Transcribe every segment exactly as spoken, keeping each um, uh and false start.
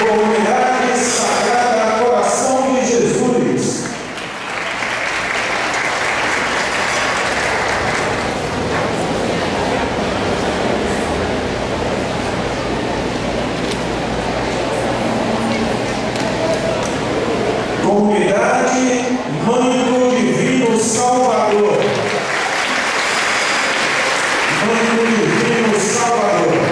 Comunidade Sagrada Coração de Jesus. Comunidade Mãe do Divino Salvador. Mãe do Divino Salvador.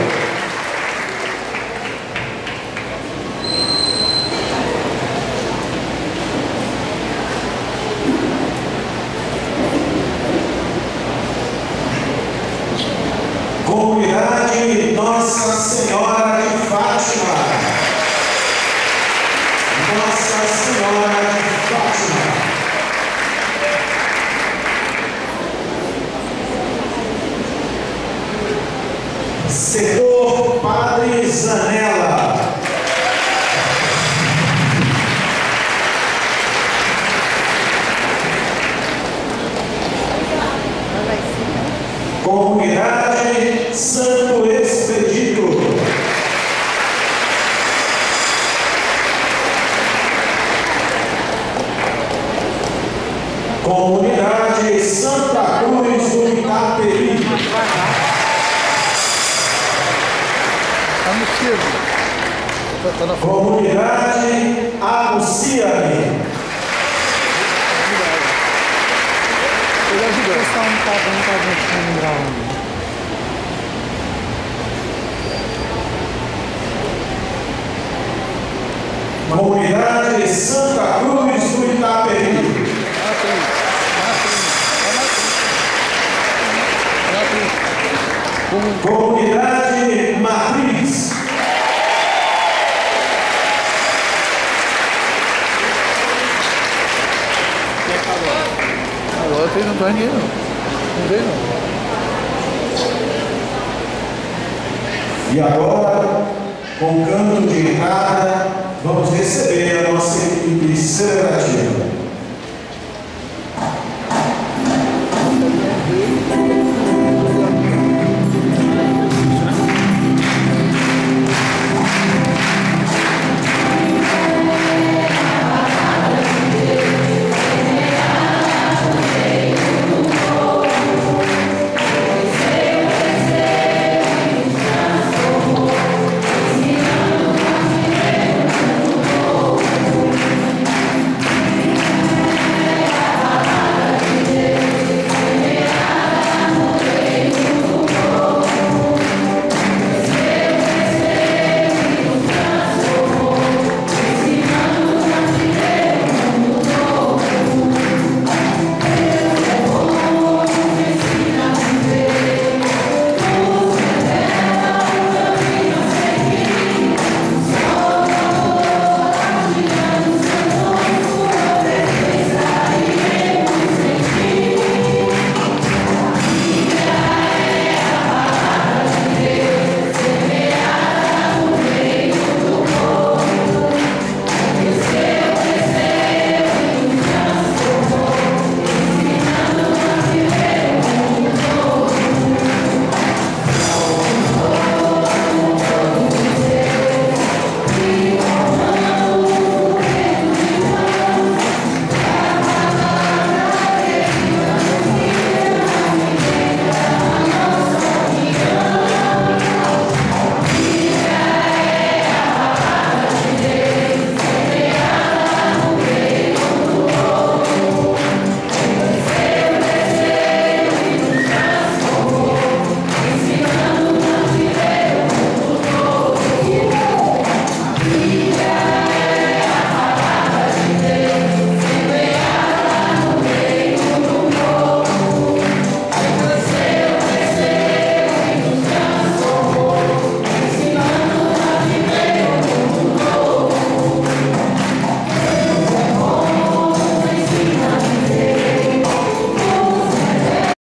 Comunidade Nossa Senhora de Fátima. Nossa Senhora de Fátima. Setor Padre Zanella. Comunidade Santo Expedito. Comunidade Santa Cruz do Itaperi. Comunidade Anuncia-me. Ele ajudou. O pessoal não está bem, está deixando gravando. Comunidade Santa Cruz do Itaperi. Comunidade Matriz. Agora vocês não estão ninguém não. Não veio não. E agora, com canto de entrada, vamos receber a nossa equipe celebrativa.